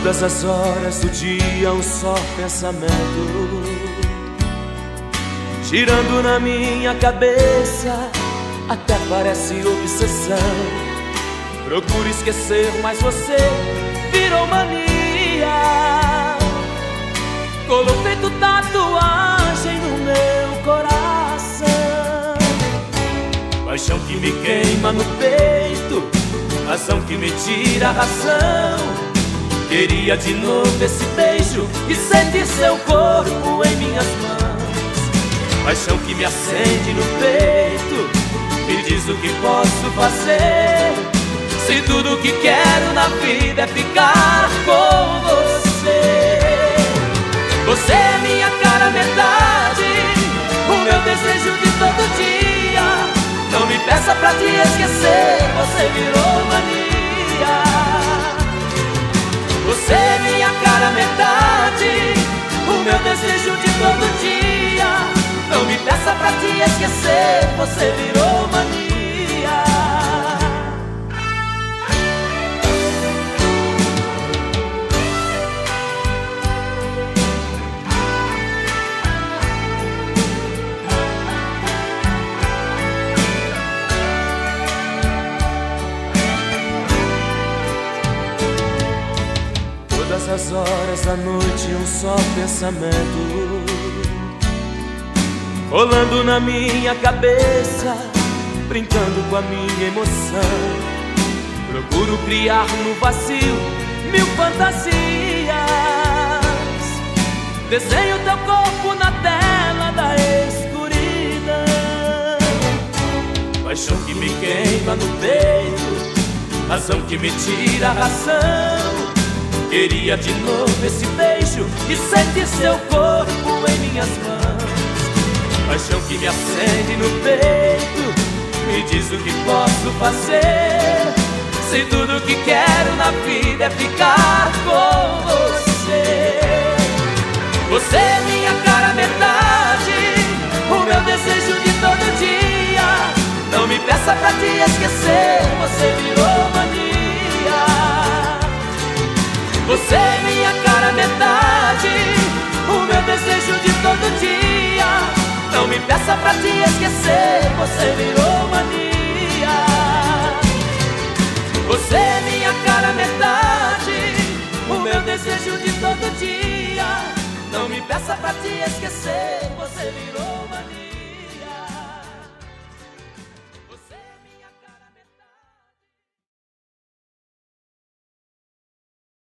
Todas as horas do dia um só pensamento girando na minha cabeça, até parece obsessão. Procuro esquecer, mas você virou mania. Colou feito tatuagem no meu coração, paixão que me queima no peito, razão que me tira a razão. Queria de novo esse beijo e sentir seu corpo em minhas mãos. Paixão que me acende no peito, me diz o que posso fazer, se tudo que quero na vida é ficar com você. Você é minha cara metade, o meu desejo de todo dia. Não me peça pra te esquecer, você virou mania. Você é minha cara metade, o meu desejo de todo dia. Não me peça pra te esquecer, você virou mania. Todas as horas da noite um só pensamento rolando na minha cabeça, brincando com a minha emoção. Procuro criar no vazio mil fantasias, desenho teu corpo na tela da escuridão. Paixão que me queima no peito, razão que me tira a razão. Queria de novo esse beijo e sentir seu corpo em minhas mãos. Paixão que me acende no peito, me diz o que posso fazer, se tudo que quero na vida é ficar com você. Você é minha cara metade, o meu desejo de todo dia. Não me peça pra te esquecer, você virou mania. Você é minha cara metade, o meu desejo de todo dia. Não me peça pra te esquecer, você virou mania. Você é minha cara metade, o meu desejo de todo dia. Não me peça pra te esquecer,